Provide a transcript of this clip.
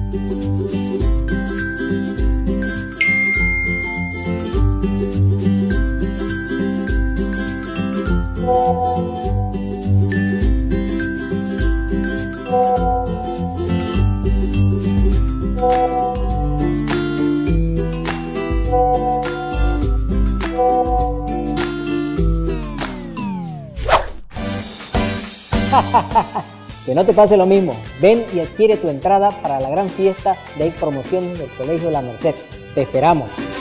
Que no te pase lo mismo. Ven y adquiere tu entrada para la gran fiesta de promoción del Colegio La Merced. Te esperamos.